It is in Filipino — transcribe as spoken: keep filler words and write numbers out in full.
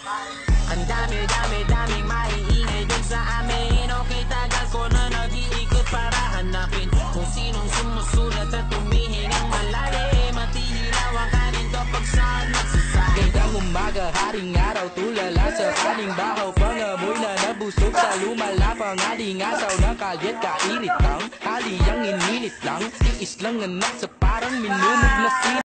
Ang dami-dami-daming maiingay dun sa amin. Okay, tagal ko na nag-iikot para hanapin kung sinong sumusulat at tumihingang malalim. At ihilaw ang kanin kapag saan nagsasabi. Gandang umaga, haring araw, tulala sa kaning bahaw. Pangamoy na nabusog sa lumalapang aling asaw ng kalyat kairitang haliyang inilit lang. Tiis lang anak sa parang minumog na sin.